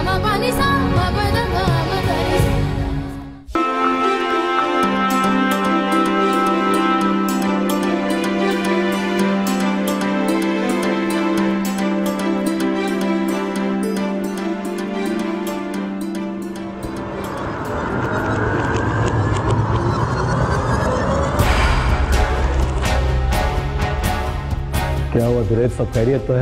क्या हुआ जुनैद, सब खैरियत तो है?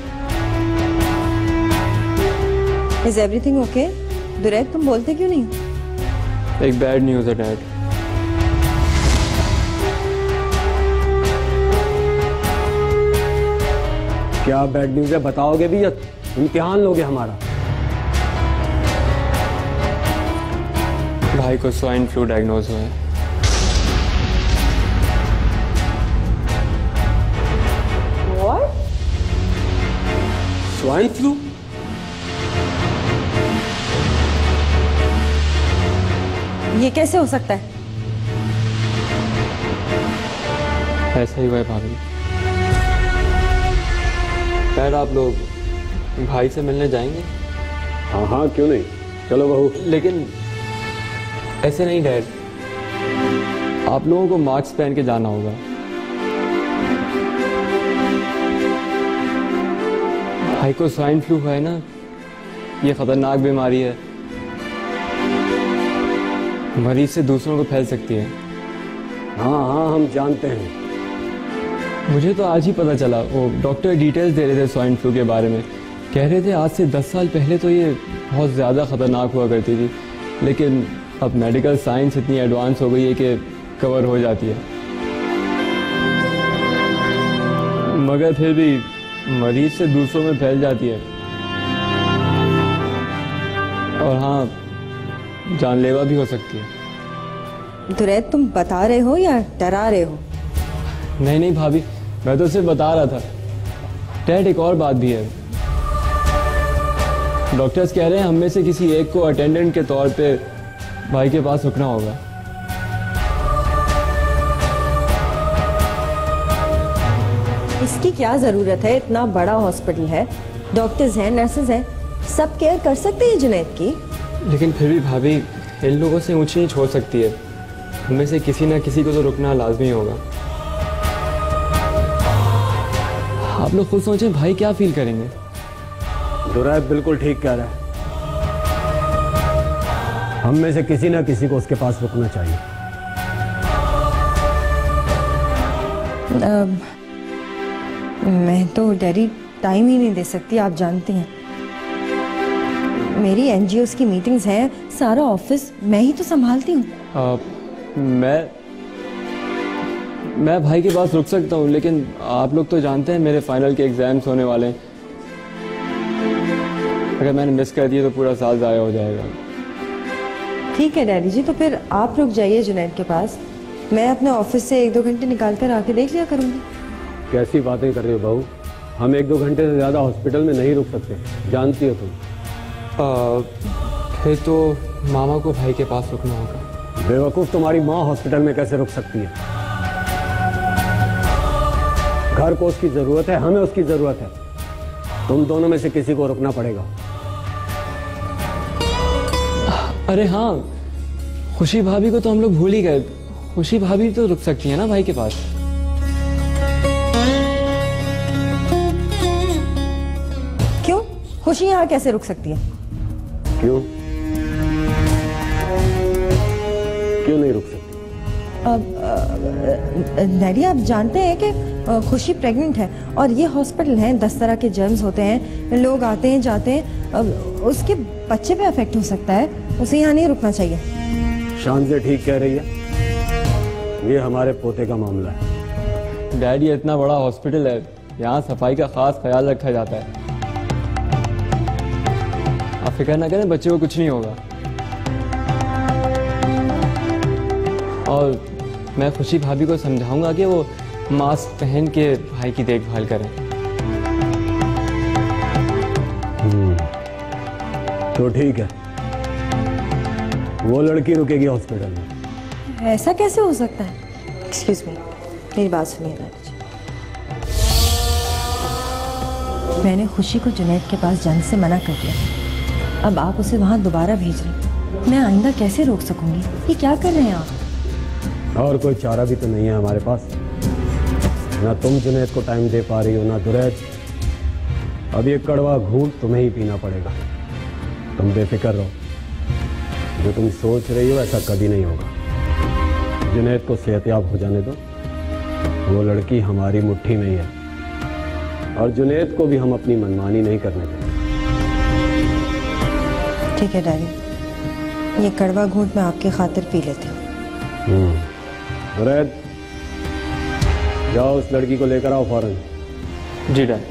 Is everything okay? जुनैद तुम बोलते क्यों नहीं? एक बैड न्यूज़ है डैड। क्या बैड न्यूज़ है, बताओगे भी या इम्तिहान लोगे हमारा? भाई को स्वाइन फ्लू डायग्नोज हुआ है। Swine flu? ये कैसे हो सकता है? ऐसा ही हुआ है भाभी। डैड आप लोग भाई से मिलने जाएंगे? हाँ हाँ, क्यों नहीं, चलो बहू। लेकिन ऐसे नहीं डैड, आप लोगों को मास्क पहन के जाना होगा। भाई को स्वाइन फ्लू है ना, ये खतरनाक बीमारी है, मरीज से दूसरों को फैल सकती है। हाँ हाँ, हम जानते हैं। मुझे तो आज ही पता चला, वो डॉक्टर डिटेल्स दे रहे थे स्वाइन फ्लू के बारे में। कह रहे थे आज से 10 साल पहले तो ये बहुत ज़्यादा ख़तरनाक हुआ करती थी, लेकिन अब मेडिकल साइंस इतनी एडवांस हो गई है कि कवर हो जाती है। मगर फिर भी मरीज से दूसरों में फैल जाती है, और हाँ, जानलेवा भी हो सकती है। जुनैद तुम बता रहे हो या डरा रहे हो? नहीं नहीं भाभी, मैं तो सिर्फ बता रहा था। डैड एक और बात भी है, डॉक्टर्स कह रहे हैं हम में से किसी एक को अटेंडेंट के तौर पे भाई के पास रुकना होगा। इसकी क्या जरूरत है? इतना बड़ा हॉस्पिटल है, डॉक्टर्स हैं, नर्सेज हैं, सब केयर कर सकते हैं जुनैद की। लेकिन फिर भी भाभी, इन लोगों से ऊंची नीच हो सकती है, उनमें से किसी ना किसी को तो रुकना लाजमी होगा। आप लोग खुद सोचें, भाई क्या फील करेंगे? जुनैद बिल्कुल ठीक कह रहा है, हम में से किसी ना किसी को उसके पास रुकना चाहिए। मैं तो डैडी टाइम ही नहीं दे सकती, आप जानती हैं। मेरी एनजीओस की मीटिंग्स हैं, सारा ऑफिस मैं ही तो संभालती हूँ। मैं भाई के पास रुक सकता हूँ, लेकिन आप लोग तो जानते हैं मेरे फाइनल के एग्जाम्स होने वाले हैं। अगर मैंने मिस कर दिया तो पूरा साल ज़ाया हो जाएगा। ठीक है डैडी जी, तो फिर आप रुक जाइए जुनैद के पास, मैं अपने ऑफिस से 1-2 घंटे निकाल कर आके देख लिया करूँगी। कैसी बातें कर रहे हो बहू, हम 1-2 घंटे से ज़्यादा हॉस्पिटल में नहीं रुक सकते, जानती हो तुम। फिर तो मामा को भाई के पास रुकना होगा। बेवकूफ़, तुम्हारी माँ हॉस्पिटल में कैसे रुक सकती है? घर को उसकी ज़रूरत है, हमें उसकी ज़रूरत है, तुम दोनों में से किसी को रुकना पड़ेगा। अरे हाँ, खुशी भाभी को तो हम लोग भूल ही गए। खुशी भाभी तो रुक सकती है ना भाई के पास। क्यों? खुशी यहाँ कैसे रुक सकती है? क्यों क्यों नहीं रुक सकती? डैडी आप जानते हैं कि खुशी प्रेग्नेंट है और ये हॉस्पिटल है, 10 तरह के जर्म्स होते हैं, लोग आते हैं जाते हैं, उसके बच्चे पे अफेक्ट हो सकता है, उसे यहाँ नहीं रुकना चाहिए। शान से ठीक कह रही है, ये हमारे पोते का मामला है। डैडी इतना बड़ा हॉस्पिटल है, यहाँ सफाई का खास ख्याल रखा जाता है। आप फिक्र ना करें, बच्चे को कुछ नहीं होगा। और मैं खुशी भाभी को समझाऊंगा कि वो मास्क पहन के भाई की देखभाल करें। तो ठीक है, वो लड़की रुकेगी हॉस्पिटल में। ऐसा कैसे हो सकता है? एक्सक्यूज मी, मेरी बात सुनिए डैडी जी। मैंने खुशी को जुनैद के पास जाने से मना कर दिया, अब आप उसे वहाँ दोबारा भेज रहे हैं। मैं आइंदा कैसे रोक सकूंगी? ये क्या कर रहे हैं आप? और कोई चारा भी तो नहीं है हमारे पास। ना तुम जुनैद को टाइम दे पा रही हो, ना दुरैद। अब ये कड़वा घूंट तुम्हें ही पीना पड़ेगा। तुम बेफिक्र रहो, जो तुम सोच रही हो ऐसा कभी नहीं होगा। जुनैद को सेहतयाब हो जाने दो, वो लड़की हमारी मुट्ठी में ही है, और जुनैद को भी हम अपनी मनमानी नहीं करने देंगे। ठीक है डैडी, ये कड़वा घूंट मैं आपकी खातिर पी लेती हूँ। दुरैद, जाओ उस लड़की को लेकर आओ फौरन। जी डैड।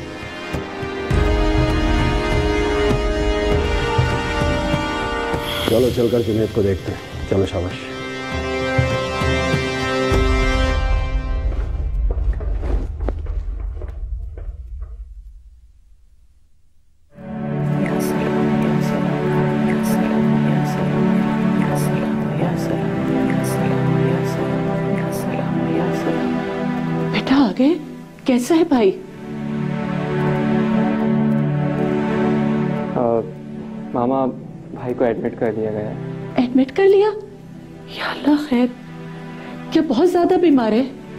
चलो चलकर जुनैद को देखते हैं। चलो शाबाश। बेटा आ गए? कैसा है भाई? मामा, भाई को एडमिट कर दिया गया है। एडमिट कर लिया? या अल्लाह खैर। क्या बहुत ज्यादा बीमार है?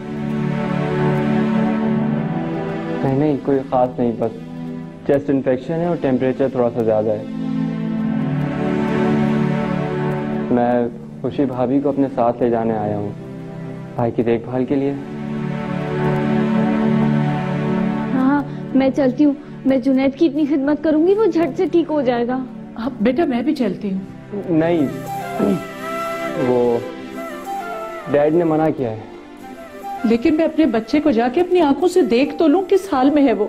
नहीं, कोई खास नहीं, बस चेस्ट इन्फेक्शन है और टेम्परेचर थोड़ा सा ज़्यादा है। मैं खुशी भाभी को अपने साथ ले जाने आया हूँ भाई की देखभाल के लिए। हाँ, मैं चलती हूँ। मैं जुनैद की इतनी खिदमत करूंगी, वो झट से ठीक हो जाएगा। अब बेटा मैं भी चलती हूँ। नहीं, वो डैड ने मना किया है। लेकिन मैं अपने बच्चे को जाके अपनी आंखों से देख तो लूं किस हाल में है वो।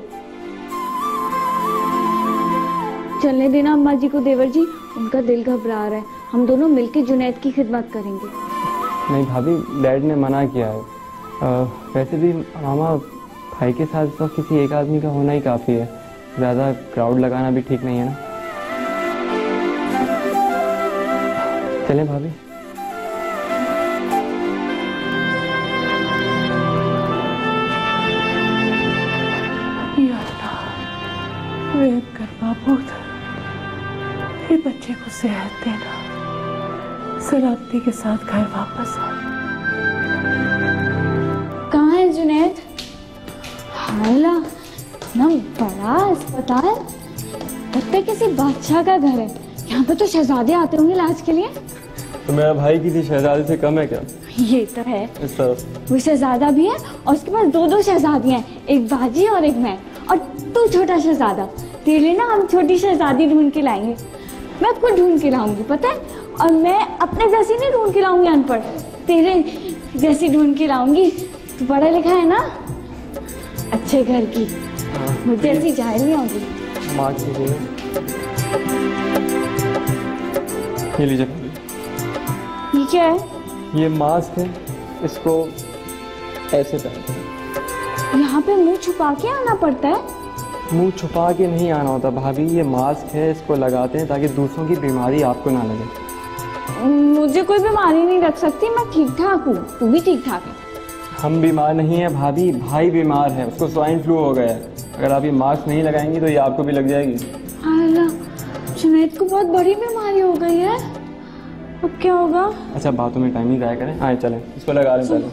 चलने देना अम्मा जी को देवर जी, उनका दिल घबरा रहा है। हम दोनों मिलकर जुनैद की खिदमत करेंगे। नहीं भाभी, डैड ने मना किया है। वैसे भी मामा, भाई के साथ तो किसी एक आदमी का होना ही काफ़ी है। ज़्यादा क्राउड लगाना भी ठीक नहीं है ना। चलें भाभी। या अल्लाह, रहम कर माबूद, ये बच्चे को सेहत देना, सलामती के साथ घर वापस आ। कहाँ है जुनैद? हायला, ना बड़ा अस्पताल, लगता है किसी बादशाह का घर है। यहाँ पे तो शहजादे आते होंगे इलाज के लिए। तो मेरा भाई किसी शहजादे से कम है क्या? ये तो है। इस तरफ वो शहजादा भी है और उसके पास दो शहजादियां हैं, एक बाजी और एक मैं। और तू छोटा शहजादा। तेरे लिए ना हम छोटी शहजादी ढूंढ के लाएंगे। मैं खुद ढूंढ के लाऊंगी, पता है? और मैं अपने जैसी नहीं ढूंढ के लाऊंगी अनपढ़, तेरे जैसी ढूंढ के लाऊंगी। तू पढ़ा लिखा है ना, अच्छे घर की। मुझे ऐसी जाहिल नहीं होगी। माँ की ये लीजिए। ये क्या है? ये मास्क है, इसको ऐसे पहनते। यहाँ पे मुंह छुपा के आना पड़ता है? मुंह छुपा के नहीं आना होता भाभी, ये मास्क है, इसको लगाते हैं ताकि दूसरों की बीमारी आपको ना लगे। मुझे कोई बीमारी नहीं लग सकती, मैं ठीक ठाक हूँ। तू भी ठीक ठाक है? हम बीमार नहीं है भाभी, भाई बीमार है, उसको स्वाइन फ्लू हो गया है। अगर आप ये मास्क नहीं लगाएंगी तो ये आपको भी लग जाएगी। जुनैद को बहुत बड़ी बीमारी हो गई है, अब क्या होगा? अच्छा, बातों में टाइम ही जाया करें। आए चलें, इसको लगा लें पहले।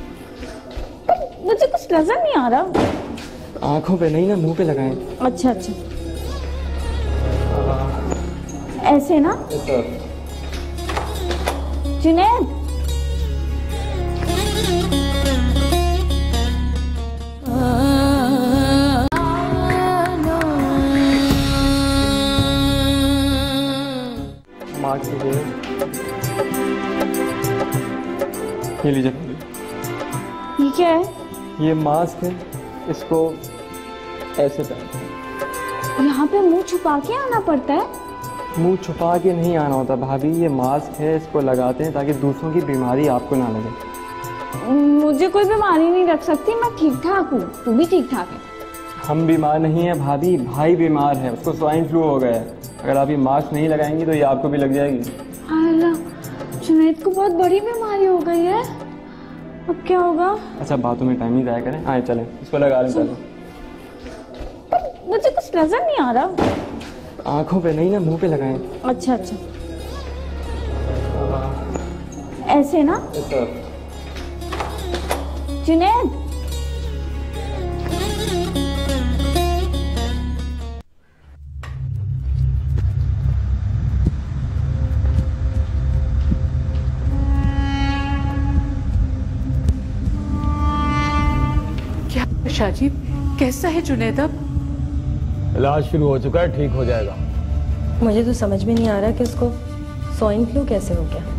मुझे कुछ नजर नहीं आ रहा। आंखों पे नहीं ना, मुंह पे लगाएं। अच्छा, ऐसे ना। जुनैद, ये लीजिए। ये क्या है? ये मास्क है, इसको ऐसे पहनते। यहाँ पे मुंह छुपा के आना पड़ता है? मुंह छुपा के नहीं आना होता भाभी, ये मास्क है, इसको लगाते हैं ताकि दूसरों की बीमारी आपको ना लगे। मुझे कोई बीमारी नहीं लग सकती, मैं ठीक ठाक हूँ। तू भी ठीक ठाक है? हम बीमार नहीं है भाभी, भाई बीमार है, उसको स्वाइन फ्लू हो गया है। अगर आप ये मास्क नहीं लगाएंगी तो ये आपको भी लग जाएगी। जुनैद को बहुत बड़ी बीमारी हो गई है, अब क्या होगा? अच्छा, बातों में टाइम ही जाया करें। आए चलें, इसको लगा लें पहले। मुझे कुछ नजर नहीं आ रहा। आंखों पे नहीं ना, मुंह पे लगाएं। अच्छा अच्छा, ऐसे ना। जुनैद, क्या शाजीब, कैसा है जुनैद अब? इलाज शुरू हो चुका है, ठीक हो जाएगा। मुझे तो समझ में नहीं आ रहा कि उसको स्वाइन फ्लू कैसे हो गया।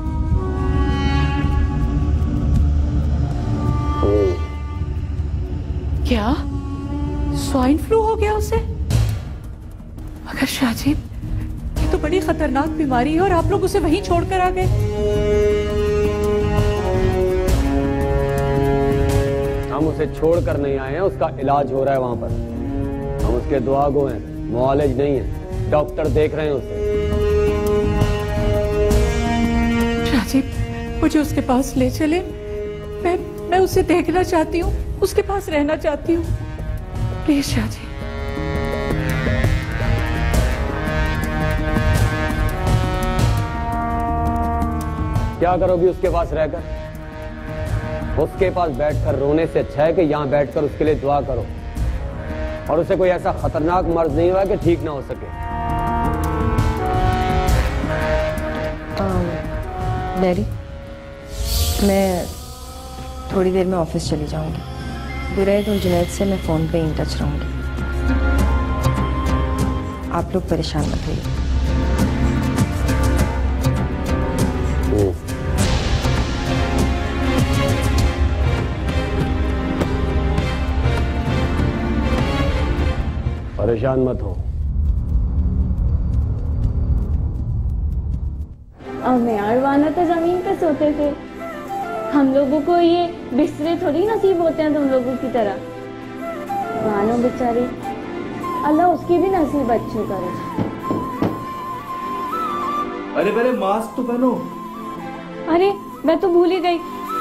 क्या स्वाइन फ्लू हो गया उसे? मगर शाजीब, ये तो बड़ी खतरनाक बीमारी है और आप लोग उसे वहीं छोड़कर आ गए। हम उसे छोड़कर नहीं आए हैं, उसका इलाज हो रहा है वहां पर। हम उसके दुआ गो हैं, मुआलिज नहीं है। डॉक्टर देख रहे हैं उसे। शाजीब, मुझे उसके पास ले चले। मैं उसे देखना चाहती हूँ, उसके पास रहना चाहती हूँ। प्लीज शाजीब। क्या करोगी उसके पास रहकर? उसके पास बैठकर रोने से अच्छा है कि यहाँ बैठकर उसके लिए दुआ करो और उसे कोई ऐसा खतरनाक मर्ज नहीं हुआ कि ठीक ना हो सके। मैरी, मैं थोड़ी देर में ऑफिस चली जाऊंगी। दुरैद और जुनैद से मैं फोन पे इन टच रहूंगी। आप लोग परेशान मत होइए। परेशान मत हो। अब मैं और वाना तो जमीन पे सोते थे। हम लोगों को ये बिस्तरे थोड़ी नसीब होते हैं तुम लोगों की तरह। वानो बेचारी, अल्लाह उसकी भी नसीब अच्छी करे। अरे पहले मास्क तो पहनो। अरे मैं तो भूल ही गई।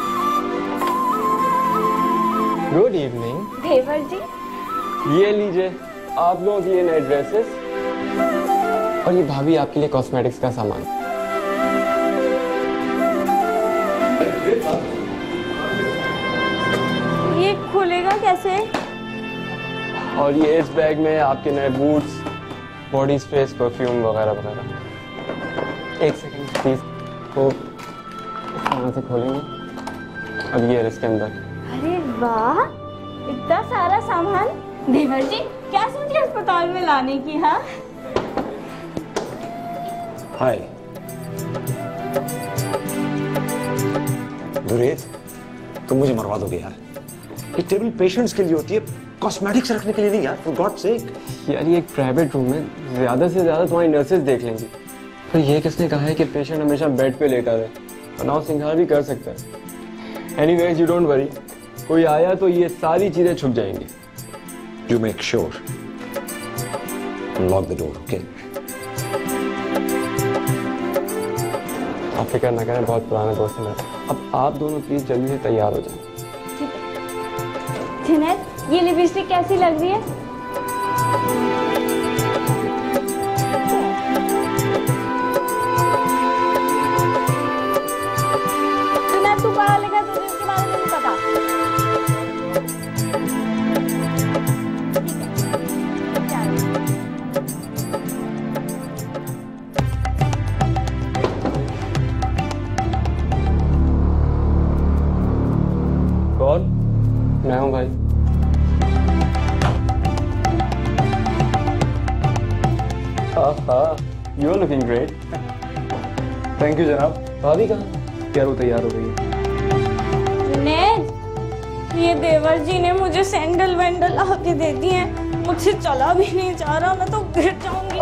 Good evening. देवर जी, ये लीजिए आप लोगों के लिए नए ड्रेसेस और ये भाभी आपके लिए कॉस्मेटिक्स का सामान। ये खुलेगा कैसे? और ये इस बैग में आपके नए बूट्स, बॉडी स्प्रेस, परफ्यूम वगैरह वगैरह। एक सेकंड प्लीज, को यहाँ से खोलेंगे। अब ये है इसके अंदर। अरे वाह, इतना सारा सामान। देवर जी, क्या सोची अस्पताल में लाने की? हाँ, हाय दुरैद, तुम मुझे मरवा दोगे यार। ये टेबल पेशेंट्स के लिए होती है, कॉस्मेटिक्स रखने के लिए नहीं यार, फॉर गॉड सेक। यार ये एक प्राइवेट रूम है, ज्यादा से ज्यादा तुम्हारी नर्सेज देख लेंगी। पर ये किसने कहा है कि पेशेंट हमेशा बेड पे लेटा रहे? तनाव सिंगार भी कर सकता है। एनीवेज यू डोंट वरी, कोई आया तो ये सारी चीजें छुप जाएंगी। You make sure and lock the door, okay? आप फिक्र ना करें, बहुत पुराना दोस्त है मेरा। अब आप दोनों प्लीज जल्दी से तैयार हो जाएं। जुनैद, ये लिपस्टिक कैसी लग रही है? जुनैद, तू पढ़ा लिखा, तुझे इसके बारे में नहीं पता। कौन? मैं हूँ भाई। You are looking great. Thank you जनाब। भाभी कहाँ? यार वो तैयार हो रही है। जुनैद, ये देवर जी ने मुझे सैंडल वैंडल आके दे दिए हैं। मुझसे चला भी नहीं जा रहा, मैं तो गिर जाऊंगी।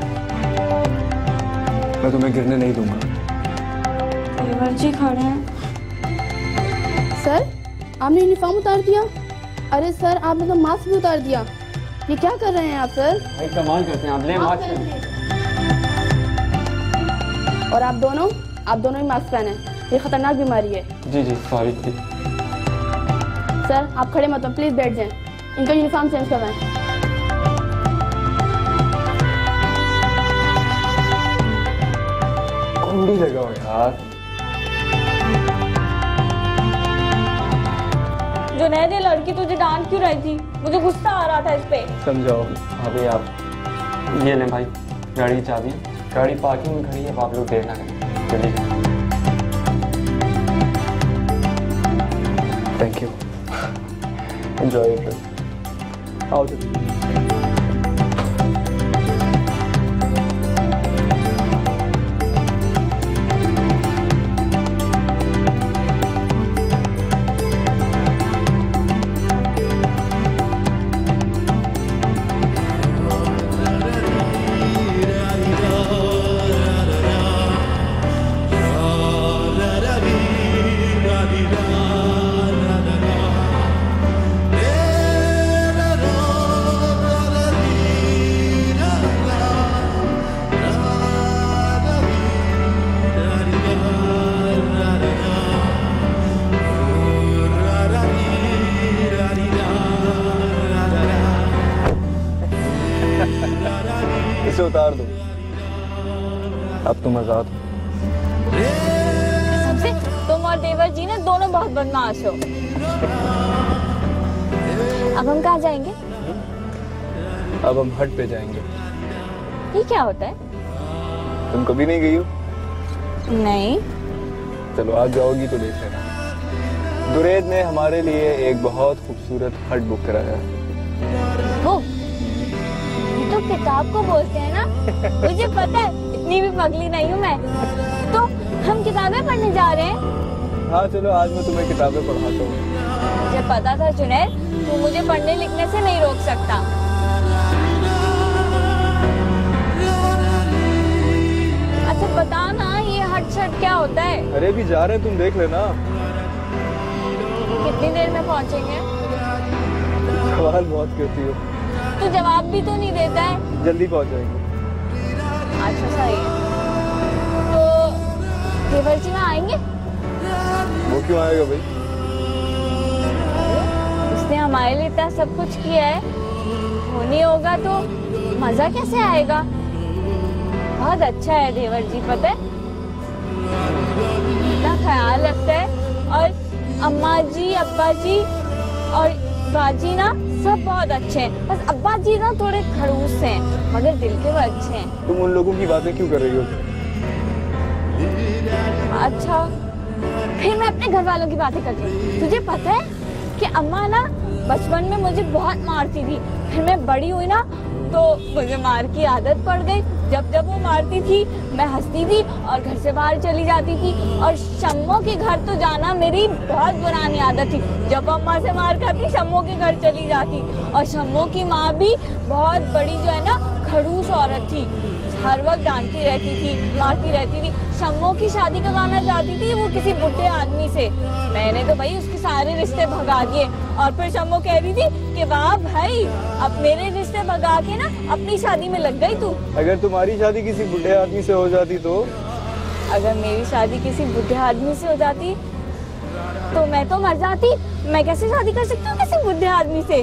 मैं तुम्हें गिरने नहीं दूंगा। देवर जी खड़े हैं। सर, आपने यूनिफॉर्म उतार दिया। अरे सर, आपने तो मास्क भी उतार दिया। ये क्या कर रहे हैं आप सर? भाई कमाल करते हैं आप। ले मास्क। और आप दोनों ही मास्क पहने। ये खतरनाक बीमारी है। जी जी सॉरी। सर, आप खड़े मत हो, प्लीज बैठ जाएं। इनका यूनिफॉर्म चेंज करवाएं। कुंडी लगाओ यार। जुनैद, ये लड़की तुझे डांट क्यों रही थी? मुझे गुस्सा आ रहा था इस पे। समझाओ। भाभी आप ये लें भाई, गाड़ी की चाबी, गाड़ी पार्किंग में खड़ी है, आप लोग देर ना करें, चलिए। Thank you. Enjoy it. आओ चलिए। इसे उतार दो, अब तुम आजाद हो। सबसे तुम और देवर जी ने दोनों बहुत बदमाश हो। अब हम कहाँ जाएंगे? अब हम हट पे जाएंगे। ये क्या होता है? तुम कभी नहीं गई हो? नहीं। चलो आज जाओगी तो देख लेना। दुरैद ने हमारे लिए एक बहुत खूबसूरत हट बुक कराया है। वो ये तो किताब को बोलते हैं ना? मुझे पता है, इतनी भी पगली नहीं हूँ मैं। तो हम किताबें पढ़ने जा रहे हैं? हाँ चलो, आज मैं तुम्हें किताबें पढ़ाता हूँ। मुझे पता था जुनैद, तू मुझे पढ़ने लिखने से नहीं रोक सकता। अच्छा बता ना, ये हट शट क्या होता है? अरे भी जा रहे हैं, तुम देख लेना। कितनी देर में पहुँचेंगे? सवाल बहुत करती हो। तू जवाब भी तो नहीं देता है। जल्दी पहुँच जाएंगे। अच्छा सही है। तो देवर जी वहाँ आएंगे? वो क्यों आएगा भाई? उसने हमारे लिए इतना सब कुछ किया है, वो नहीं होगा तो मजा कैसे आएगा? बहुत अच्छा है देवर जी, पता है, इतना ख्याल रखता है। और अम्मा जी, अब्बा जी और बाजी ना सब बहुत अच्छे हैं। बस अब्बा जी ना थोड़े खड़ूस हैं, मगर दिल के वो अच्छे हैं। तुम उन लोगों की बातें क्यों कर रही हो? अच्छा फिर मैं अपने घर वालों की बातें करती हूँ। तुझे पता है कि अम्मा ना बचपन में मुझे बहुत मारती थी, फिर मैं बड़ी हुई ना तो मुझे मार की आदत पड़ गई। जब जब वो मारती थी मैं हंसती थी और घर से बाहर चली जाती थी। और शम्मो के घर तो जाना मेरी बहुत पुरानी आदत थी। जब अम्मा से मार खाती शम्मो के घर चली जाती। और शम्मो की माँ भी बहुत बड़ी जो है ना खड़ूस औरत थी, हर वक्त डांटती रहती थी, मारती रहती थी। शम्मो की शादी कराना चाहती थी वो किसी बुढ़े आदमी से। मैंने तो भाई उसके सारे रिश्ते भगा दिए। और फिर शम्मो कह रही थी कि वाह भाई, अब मेरे रिश्ते भगा के ना अपनी शादी में लग गई तू। अगर तुम्हारी शादी किसी बुढ़े आदमी से हो जाती तो? अगर मेरी शादी किसी बुढ़े आदमी से हो जाती तो मैं तो मर जाती। मैं कैसे शादी कर सकती हूँ किसी बुढ़े आदमी से?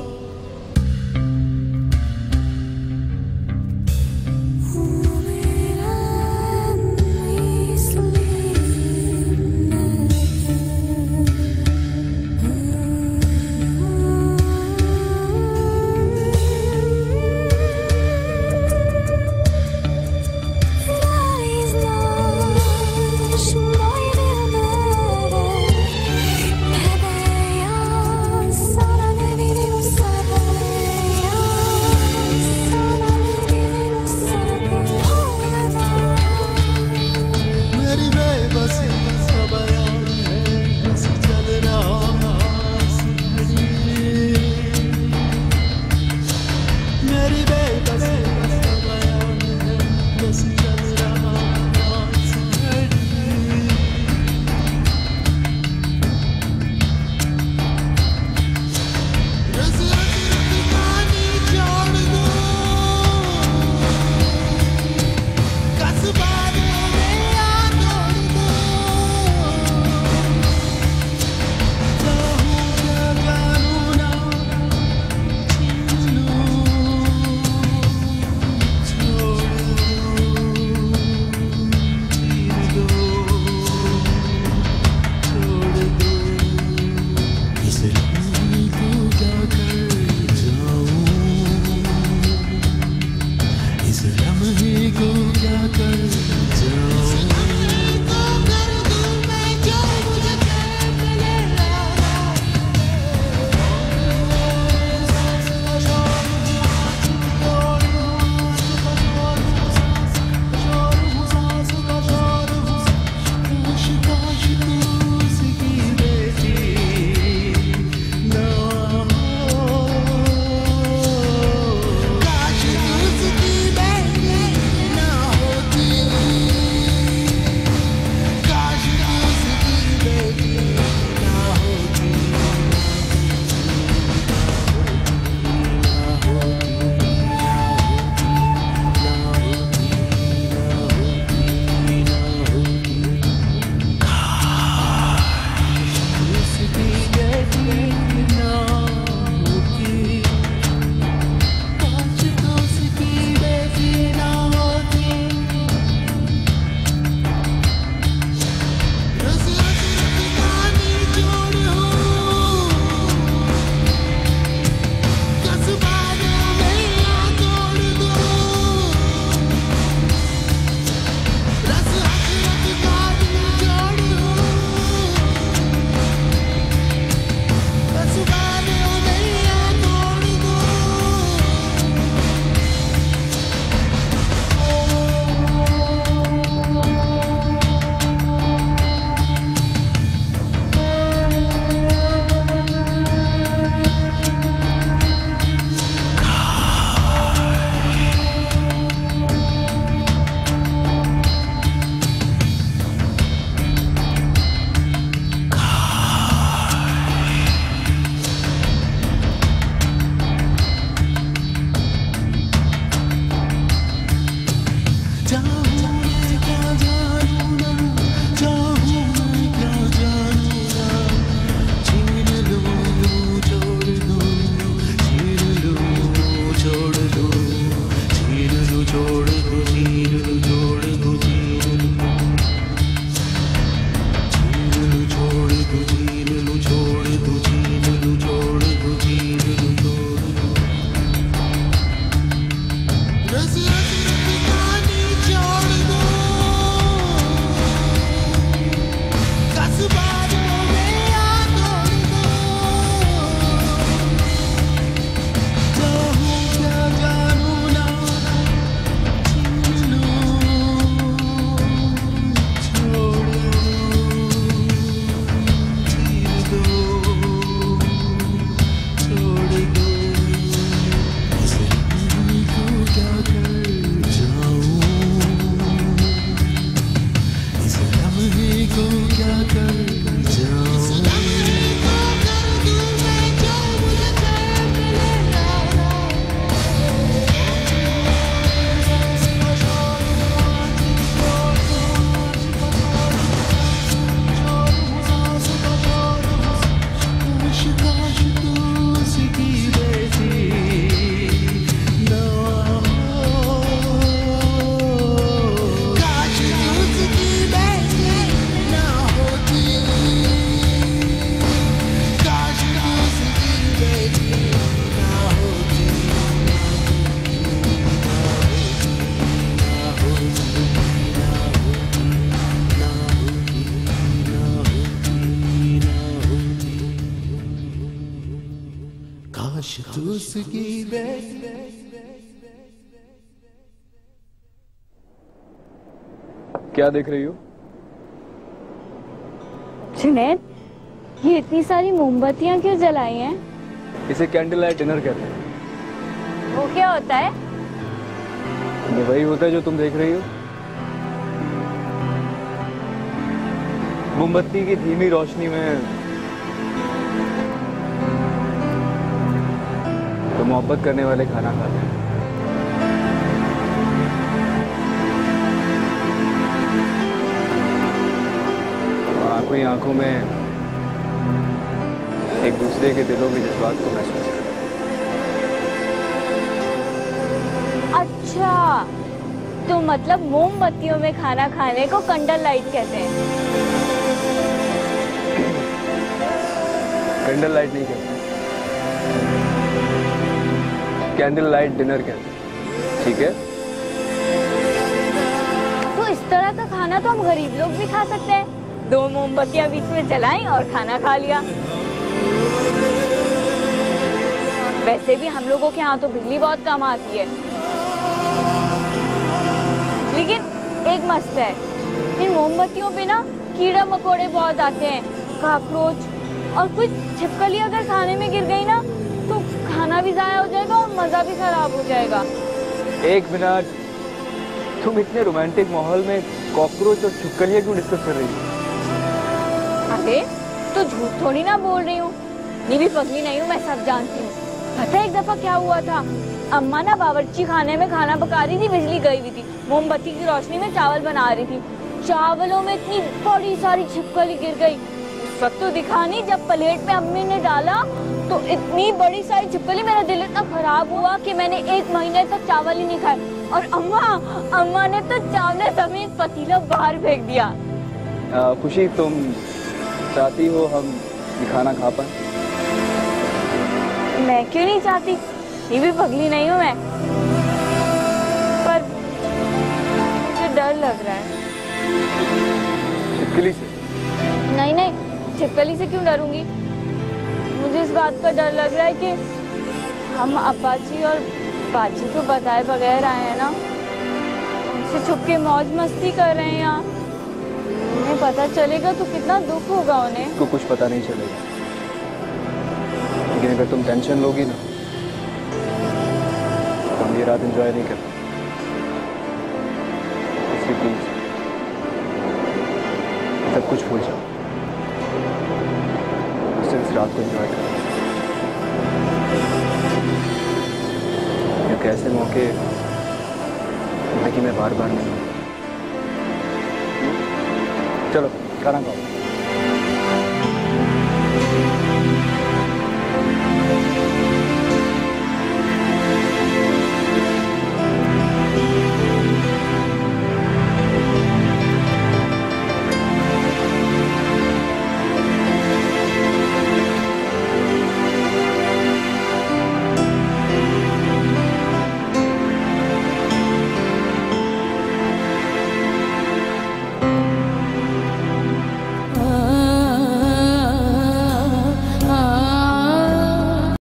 Sana ne biliyorsan क्या देख रही हो? जुनैद, ये इतनी सारी मोमबत्तियां क्यों जलाई हैं? इसे कैंडल लाइट डिनर कहते हैं। वो क्या होता है? ये वही होता है जो तुम देख रही हो। मोमबत्ती की धीमी रोशनी में तो मोहब्बत करने वाले खाना खाते हैं। आंखों ही आंखों में एक दूसरे के दिलों के जज्बात को महसूस करते हैं। अच्छा, तो मतलब मोमबत्तियों में खाना खाने को कैंडल लाइट कहते हैं? कैंडल लाइट नहीं कहते, कैंडल लाइट डिनर कहते हैं। ठीक है? खाना तो हम गरीब लोग भी खा सकते हैं। 2 मोमबत्तियां बीच में जलाई और खाना खा लिया। वैसे भी हम लोगों के यहाँ तो बिजली बहुत कम आती है, लेकिन एक मस्त है, इन मोमबत्तियों पे ना कीड़ा मकोड़े बहुत आते हैं, कॉकरोच, और कुछ छिपकली अगर खाने में गिर गई ना तो खाना भी जाया हो जाएगा और मजा भी खराब हो जाएगा। एक मिनट, तुम इतने रोमांटिक माहौल में कॉकरोच और छिपकलियां क्यों डिस्कस कर रही हो? अरे तो झूठ थोड़ी ना बोल रही हूँ, नहीं भी पगली नहीं हूँ, मैं सब जानती हूँ। पता है एक दफा क्या हुआ था, अम्मा ना बावर्ची खाने में खाना पका रही थी, बिजली गई हुई थी, मोमबत्ती की रोशनी में चावल बना रही थी, चावलों में इतनी बड़ी सारी छिपकली गिर गई। उस वक्त तो दिखा नहीं, जब प्लेट में अम्मी ने डाला तो इतनी बड़ी सारी छिपकली, मेरा दिल इतना खराब हुआ कि मैंने 1 महीने तक चावल ही नहीं खाए। और अम्मा ने तो चावल समेत पतीला बाहर फेंक दिया। खुशी, तुम चाहती हो हम ये खाना खा पाए? मैं क्यों नहीं चाहती, ये भी पगली नहीं हूँ मैं, पर मुझे डर लग रहा है। छिपकली से? नहीं, छिपकली से क्यों डरूंगी, मुझे इस बात का डर लग रहा है कि हम अप्पाची और बाची को बताए बगैर आए हैं ना, उनसे छुप के मौज मस्ती कर रहे हैं यहाँ। उन्हें पता चलेगा तो कितना दुख होगा उन्हें। को कुछ पता नहीं चलेगा, लेकिन अगर तुम टेंशन लोगी ना तो हम ये रात एंजॉय नहीं कर पाएंगे। इसलिए प्लीज सब कुछ भूल जाओ, सिर्फ इस रात को एंजॉय करो। क्योंकि ऐसे मौके जिंदगी में बार बार नहीं मिलते। चलो खाना खाओ।